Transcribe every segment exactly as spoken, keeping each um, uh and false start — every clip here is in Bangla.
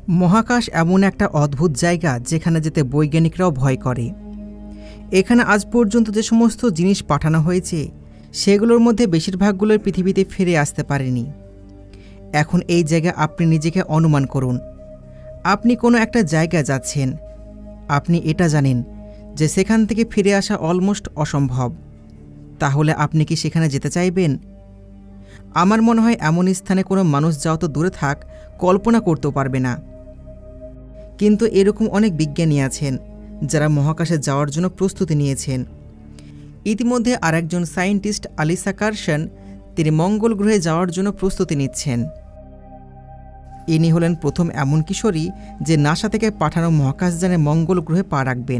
মহাকাশ এমন একটা অদ্ভুত জায়গা যেখানে যেতে বৈজ্ঞানিকরাও ভয় করে। এখানে আজ পর্যন্ত যে সমস্ত জিনিস পাঠানো হয়েছে সেগুলোর মধ্যে বেশিরভাগগুলোর পৃথিবীতে ফিরে আসতে পারেনি। এখন এই জায়গায় আপনি নিজেকে অনুমান করুন, আপনি কোনো একটা জায়গায় যাচ্ছেন, আপনি এটা জানেন যে সেখান থেকে ফিরে আসা অলমোস্ট অসম্ভব। তাহলে আপনি কি সেখানে যেতে চাইবেন? আমার মনে হয় এমন স্থানে কোনো মানুষ যাও তো দূরে থাক, কল্পনা করতেও পারবে না। কিন্তু এরকম অনেক বিজ্ঞানী আছেন যারা মহাকাশে যাওয়ার জন্য প্রস্তুতি নিয়েছেন। ইতিমধ্যে আরেকজন সায়েন্টিস্ট আলিসা কার্সন তিনি মঙ্গল গ্রহে যাওয়ার জন্য প্রস্তুতি নিচ্ছেন। ইনি হলেন প্রথম এমন কিশোরী যে নাসা থেকে পাঠানো মহাকাশযানে মঙ্গল গ্রহে পা রাখবেন।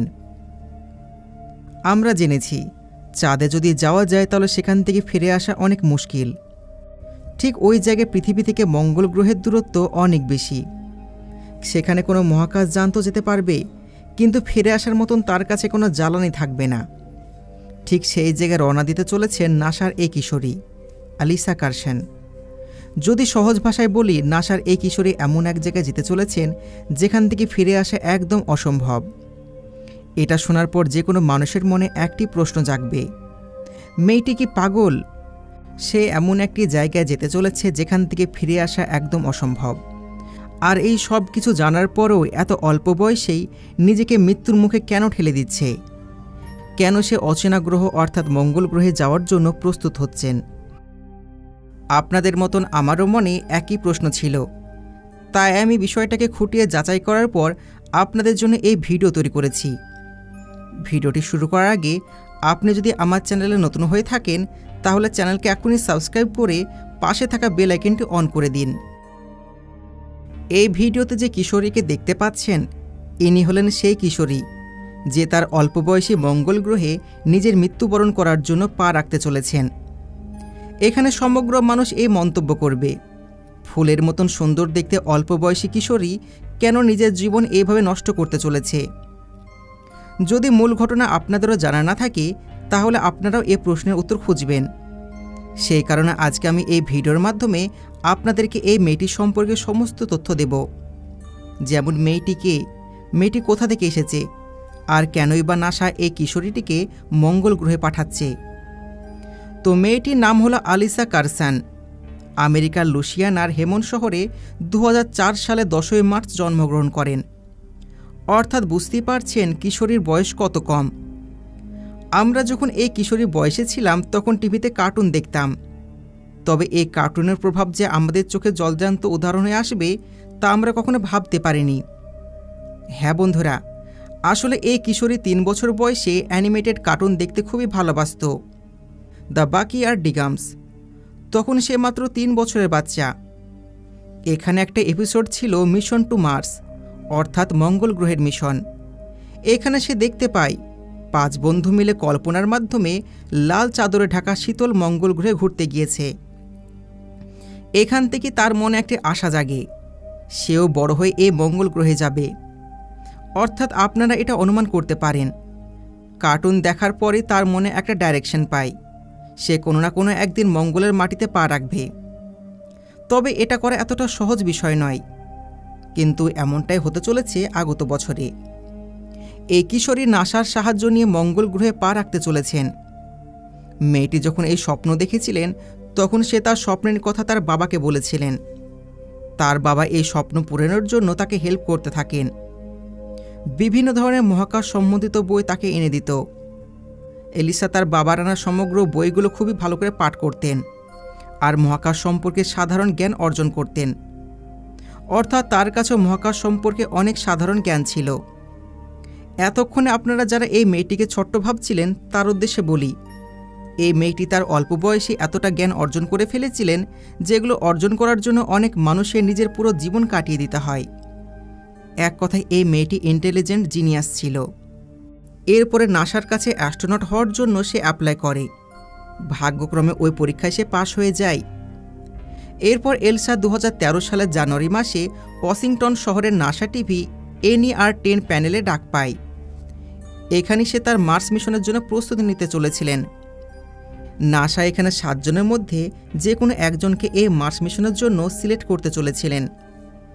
আমরা জেনেছি চাঁদে যদি যাওয়া যায় তাহলে সেখান থেকে ফিরে আসা অনেক মুশকিল। ঠিক ওই জায়গায় পৃথিবী থেকে মঙ্গল গ্রহের দূরত্ব অনেক বেশি। সেখানে কোনো মহাকাশযান তো যেতে পারবে, কিন্তু ফিরে আসার মতন তার কাছে কোনো জ্বালানি থাকবে না। ঠিক সেই জায়গায় রওনা দিতে চলেছেন নাসার এই কিশোরী আলিসা কার্সন। যদি সহজ ভাষায় বলি, নাসার এই কিশোরী এমন এক জায়গায় যেতে চলেছেন যেখান থেকে ফিরে আসা একদম অসম্ভব। এটা শোনার পর যে কোনো মানুষের মনে একটি প্রশ্ন জাগবে, মেয়েটি কি পাগল? সে এমন একটি জায়গায় যেতে চলেছে যেখান থেকে ফিরে আসা একদম অসম্ভব। আর এই সব কিছু জানার পরেও এত অল্প বয়সেই নিজেকে মৃত্যুর মুখে কেন ঠেলে দিচ্ছে? কেন সে অচেনা গ্রহ অর্থাৎ মঙ্গল গ্রহে যাওয়ার জন্য প্রস্তুত হচ্ছেন? আপনাদের মতন আমারও মনে একই প্রশ্ন ছিল। তাই আমি বিষয়টাকে খুঁটিয়ে যাচাই করার পর আপনাদের জন্য এই ভিডিও তৈরি করেছি। ভিডিওটি শুরু করার আগে আপনি যদি আমার চ্যানেলে নতুন হয়ে থাকেন তাহলে চ্যানেলকে এখনই সাবস্ক্রাইব করে পাশে থাকা বেল আইকনটি অন করে দিন। এই ভিডিওতে যে কিশোরীকে দেখতে পাচ্ছেন ইনি হলেন সেই কিশোরী যে তার অল্প বয়সী মঙ্গল গ্রহে নিজের মৃত্যুবরণ করার জন্য পা রাখতে চলেছেন। এখানে সমগ্র মানুষ এই মন্তব্য করবে, ফুলের মতন সুন্দর দেখতে অল্প বয়সী কিশোরী কেন নিজের জীবন এইভাবে নষ্ট করতে চলেছে? যদি মূল ঘটনা আপনাদেরও জানা না থাকে তাহলে আপনারাও এই প্রশ্নের উত্তর খুঁজবেন। সেই কারণে আজকে আমি এই ভিডিওর মাধ্যমে আপনাদেরকে এই মেয়েটি সম্পর্কে সমস্ত তথ্য দেব, যেমন মেয়েটি কে, মেয়েটি কোথা থেকে এসেছে, আর কেনই বা নাসা এই কিশোরীটিকে মঙ্গল গ্রহে পাঠাচ্ছে। তো মেয়েটির নাম হলো আলিসা কার্সন। আমেরিকার লুইসিয়ানার হেমন শহরে দু হাজার চার সালে দশই মার্চ জন্মগ্রহণ করেন। অর্থাৎ বুঝতেই পারছেন কিশোরীর বয়স কত কম। আমরা যখন এই কিশোরীর বয়সে ছিলাম তখন টিভিতে কার্টুন দেখতাম, তবে এই কার্টুনের প্রভাব যে আমাদের চোখে জলজান্ত উদাহরণে আসবে তা আমরা কখনো ভাবতে পারিনি। হ্যাঁ বন্ধুরা, আসলে এই কিশোরী তিন বছর বয়সে অ্যানিমেটেড কার্টুন দেখতে খুবই ভালোবাসত, দ্য বাকিয়ার্ডিগামস। তখন সে মাত্র তিন বছরের বাচ্চা। এখানে একটা এপিসোড ছিল মিশন টু মার্স, অর্থাৎ মঙ্গল গ্রহের মিশন। এখানে সে দেখতে পায় পাঁচ বন্ধু মিলে কল্পনার মাধ্যমে লাল চাদরে ঢাকা শীতল মঙ্গল গ্রহে ঘুরতে গিয়েছে। এখান থেকে তার মনে একটি আশা জাগে, সেও বড় হয়ে এই মঙ্গল গ্রহে যাবে। অর্থাৎ আপনারা এটা অনুমান করতে পারেন, কার্টুন দেখার পরে তার মনে একটা ডাইরেকশন পায়, সে কোনো না কোনো একদিন মঙ্গলের মাটিতে পা রাখবে। তবে এটা করা এতটা সহজ বিষয় নয়, কিন্তু এমনটাই হতে চলেছে আগত বছরে। এই কিশোরী নাসার সাহায্য নিয়ে মঙ্গল গ্রহে পা রাখতে চলেছেন। মেয়েটি যখন এই স্বপ্ন দেখেছিলেন তখন সে তার স্বপ্নের কথা তার বাবাকে বলেছিলেন। তার বাবা এই স্বপ্ন পূরণের জন্য তাকে হেল্প করতে থাকেন। বিভিন্ন ধরনের মহাকাশ সম্বন্ধিত বই তাকে এনে দিত। এলিসা তার বাবার আনা সমগ্র বইগুলো খুবই ভালো করে পাঠ করতেন আর মহাকাশ সম্পর্কে সাধারণ জ্ঞান অর্জন করতেন। অর্থাৎ তার কাছে মহাকাশ সম্পর্কে অনেক সাধারণ জ্ঞান ছিল। এতক্ষণে আপনারা যারা এই মেয়েটিকে ছোট্ট ভাবছিলেন তার উদ্দেশ্যে বলি, এই মেয়েটি তার অল্প বয়সে এতটা জ্ঞান অর্জন করে ফেলেছিলেন যেগুলো অর্জন করার জন্য অনেক মানুষের নিজের পুরো জীবন কাটিয়ে দিতে হয়। এক কথায় এই মেয়েটি ইন্টেলিজেন্ট জিনিয়াস ছিল। এরপরে নাসার কাছে অ্যাস্ট্রোনট হওয়ার জন্য সে অ্যাপ্লাই করে। ভাগ্যক্রমে ওই পরীক্ষায় সে পাশ হয়ে যায়। এরপর এলসা দু হাজার তেরো সালের জানুয়ারি মাসে ওয়াশিংটন শহরের নাসা টিভি এনইআর টেন প্যানেলে ডাক পায়। এখানে সে তার মার্স মিশনের জন্য প্রস্তুতি নিতে চলেছিলেন। নাসা এখানে সাতজনের মধ্যে যে কোনো একজনকে এই মার্স মিশনের জন্য সিলেক্ট করতে চলেছিলেন।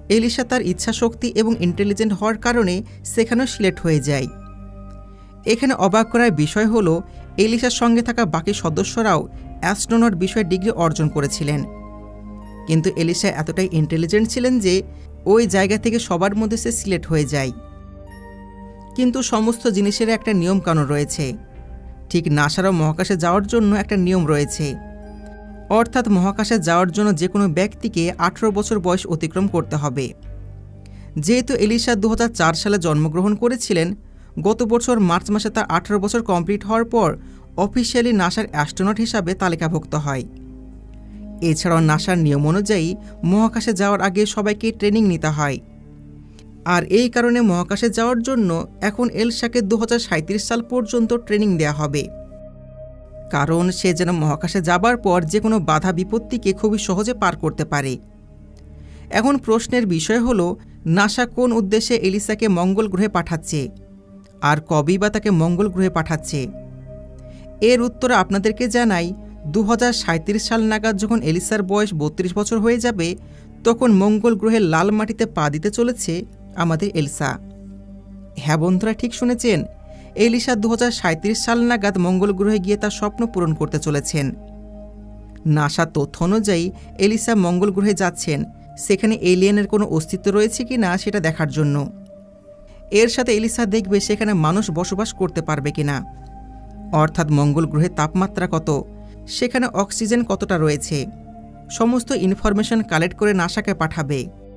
এলিসা তার ইচ্ছাশক্তি এবং ইন্টেলিজেন্ট হওয়ার কারণে সেখানেও সিলেক্ট হয়ে যায়। এখানে অবাক করার বিষয় হলো এলিসার সঙ্গে থাকা বাকি সদস্যরাও অ্যাস্ট্রোনট বিষয়ে ডিগ্রি অর্জন করেছিলেন, কিন্তু এলিসা এতটাই ইন্টেলিজেন্ট ছিলেন যে ওই জায়গা থেকে সবার মধ্যে সে সিলেক্ট হয়ে যায়। কিন্তু সমস্ত জিনিসের একটা নিয়মকানুন রয়েছে। ঠিক নাসারও মহাকাশে যাওয়ার জন্য একটা নিয়ম রয়েছে, অর্থাৎ মহাকাশে যাওয়ার জন্য যে কোনো ব্যক্তিকে আঠারো বছর বয়স অতিক্রম করতে হবে। যেহেতু এলিসা দু হাজার চার সালে জন্মগ্রহণ করেছিলেন, গত বছর মার্চ মাসে তার আঠারো বছর কমপ্লিট হওয়ার পর অফিসিয়ালি নাসার অ্যাস্ট্রোনট হিসাবে তালিকাভুক্ত হয়। এছাড়াও নাসার নিয়ম অনুযায়ী মহাকাশে যাওয়ার আগে সবাইকে ট্রেনিং নিতে হয়, আর এই কারণে মহাকাশে যাওয়ার জন্য এখন এলসাকে দু হাজার সাঁত্রিশ সাল পর্যন্ত ট্রেনিং দেওয়া হবে, কারণ সে যেন মহাকাশে যাবার পর যে কোনো বাধা বিপত্তিকে খুবই সহজে পার করতে পারে। এখন প্রশ্নের বিষয় হলো, নাসা কোন উদ্দেশ্যে এলিসাকে মঙ্গল গ্রহে পাঠাচ্ছে, আর কবেই বা তাকে মঙ্গল গ্রহে পাঠাচ্ছে? এর উত্তর আপনাদেরকে জানাই, দু হাজার সাঁত্রিশ সাল নাগাদ যখন এলিসার বয়স বত্রিশ বছর হয়ে যাবে, তখন মঙ্গল গ্রহের লাল মাটিতে পা দিতে চলেছে আমাদের এলিসা। হ্যাঁ বন্ধুরা, ঠিক শুনেছেন, এলিসা দু হাজার সাঁত্রিশ সাল নাগাদ মঙ্গল গ্রহে গিয়ে তার স্বপ্ন পূরণ করতে চলেছেন। নাসার তথ্য অনুযায়ী এলিসা মঙ্গল গ্রহে যাচ্ছেন সেখানে এলিয়েনের কোনো অস্তিত্ব রয়েছে কি না সেটা দেখার জন্য। এর সাথে এলিসা দেখবে সেখানে মানুষ বসবাস করতে পারবে কিনা, অর্থাৎ মঙ্গল গ্রহের তাপমাত্রা কত, সেখানে অক্সিজেন কতটা রয়েছে, সমস্ত ইনফরমেশন কালেক্ট করে নাসাকে পাঠাবে।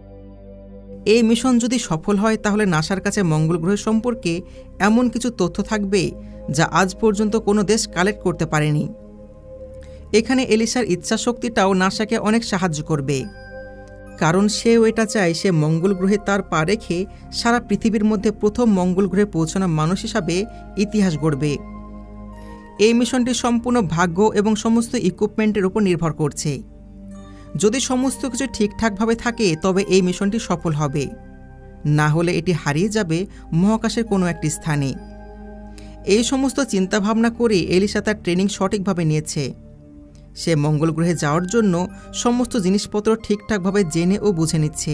এই মিশন যদি সফল হয় তাহলে নাসার কাছে মঙ্গল গ্রহ সম্পর্কে এমন কিছু তথ্য থাকবে যা আজ পর্যন্ত কোনো দেশ কালেক্ট করতে পারেনি। এখানে এলিসার ইচ্ছাশক্তিটাও নাসাকে অনেক সাহায্য করবে, কারণ সেও এটা চায় সে মঙ্গল গ্রহে তার পা রেখে সারা পৃথিবীর মধ্যে প্রথম মঙ্গল গ্রহে পৌঁছানো মানুষ হিসাবে ইতিহাস গড়বে। এই মিশনটি সম্পূর্ণ ভাগ্য এবং সমস্ত ইকুইপমেন্টের উপর নির্ভর করছে। যদি সমস্ত কিছু ঠিকঠাকভাবে থাকে তবে এই মিশনটি সফল হবে, না হলে এটি হারিয়ে যাবে মহাকাশের কোনো একটি স্থানে। এই সমস্ত চিন্তাভাবনা করে এলিসা তার ট্রেনিং সঠিকভাবে নিয়েছে। সে মঙ্গল গ্রহে যাওয়ার জন্য সমস্ত জিনিসপত্র ঠিকঠাকভাবে জেনে ও বুঝে নিচ্ছে।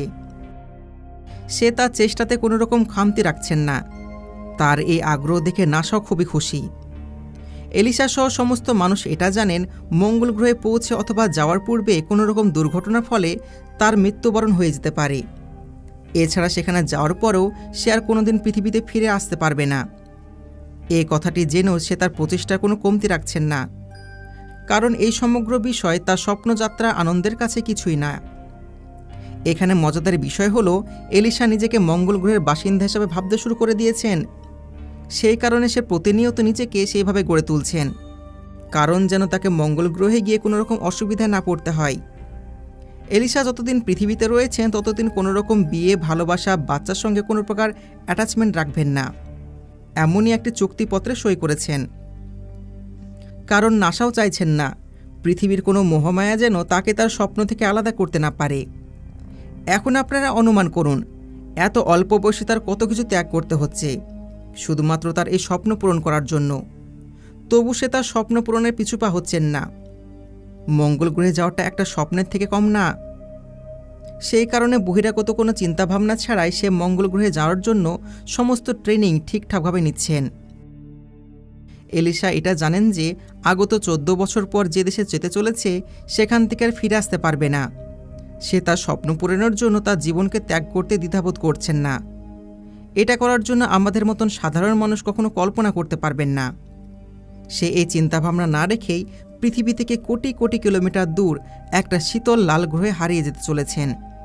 সে তার চেষ্টাতে কোনো রকম খামতি রাখছেন না। তার এই আগ্রহ দেখে নাসাও খুবই খুশি। এলিসা সহ সমস্ত মানুষ এটা জানেন, মঙ্গল গ্রহে পৌঁছে অথবা যাওয়ার পূর্বে কোনো রকম দুর্ঘটনার ফলে তার মৃত্যুবরণ হয়ে যেতে পারে। এছাড়া সেখানে যাওয়ার পরেও সে আর কোনোদিন পৃথিবীতে ফিরে আসতে পারবে না। এই কথাটি জেনেও সে তার প্রচেষ্টার কোনো কমতি রাখছেন না, কারণ এই সমগ্র বিষয় তার স্বপ্নযাত্রা আনন্দের কাছে কিছুই না। এখানে মজাদার বিষয় হলো, এলিসা নিজেকে মঙ্গল গ্রহের বাসিন্দা হিসাবে ভাবতে শুরু করে দিয়েছেন। সেই কারণে সে প্রতিনিয়ত নিজেকে সেইভাবে গড়ে তুলছেন, কারণ যেন তাকে মঙ্গল গ্রহে গিয়ে কোনো রকম অসুবিধায় না পড়তে হয়। এলিসা যতদিন পৃথিবীতে রয়েছেন ততদিন কোনো রকম বিয়ে, ভালোবাসা, বাচ্চার সঙ্গে কোনো প্রকার অ্যাটাচমেন্ট রাখবেন না, এমনই একটি চুক্তিপত্রে সই করেছেন। কারণ নাসাও চাইছেন না পৃথিবীর কোনো মোহমায়া যেন তাকে তার স্বপ্ন থেকে আলাদা করতে না পারে। এখন আপনারা অনুমান করুন, এত অল্প বয়সে তার কত কিছু ত্যাগ করতে হচ্ছে শুধুমাত্র তার এই স্বপ্ন পূরণ করার জন্য। তবু সে তার স্বপ্ন পূরণের পিছু পা হচ্ছেন না। মঙ্গল গ্রহে যাওয়াটা একটা স্বপ্নের থেকে কম না। সেই কারণে বহিরাগত কোনো চিন্তাভাবনা ছাড়াই সে মঙ্গল গ্রহে যাওয়ার জন্য সমস্ত ট্রেনিং ঠিকঠাকভাবে নিচ্ছেন। এলিসা এটা জানেন যে আগত চোদ্দ বছর পর যে দেশে যেতে চলেছে সেখান থেকে আর ফিরে আসতে পারবে না। সে তার স্বপ্ন পূরণের জন্য তার জীবনকে ত্যাগ করতে দ্বিধাবোধ করছেন না। এটা করার জন্য আমাদের মতন সাধারণ মানুষ কখনো কল্পনা করতে পারবেন না। সে এই চিন্তাভাবনা না রেখেই পৃথিবী থেকে কোটি কোটি কিলোমিটার দূর একটা শীতল লাল গ্রহে হারিয়ে যেতে চলেছেন।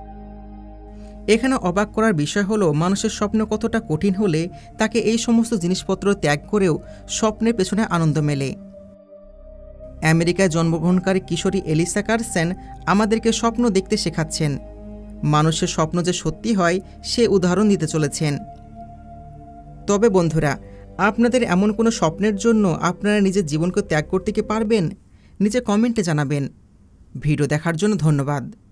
এখানে অবাক করার বিষয় হলো, মানুষের স্বপ্ন কতটা কঠিন হলে তাকে এই সমস্ত জিনিসপত্র ত্যাগ করেও স্বপ্নের পেছনে আনন্দ মেলে। আমেরিকায় জন্মগ্রহণকারী কিশোরী এলিসা কার্সেন আমাদেরকে স্বপ্ন দেখতে শেখাচ্ছেন। মানুষের স্বপ্ন যে সত্যি হয় সে উদাহরণ দিতে চলেছেন। তবে বন্ধুরা, আপনাদের এমন কোনো স্বপ্নের জন্য আপনারা নিজের জীবনকে ত্যাগ করতে কি পারবেন? নিচে কমেন্টে জানাবেন। ভিডিও দেখার জন্য ধন্যবাদ।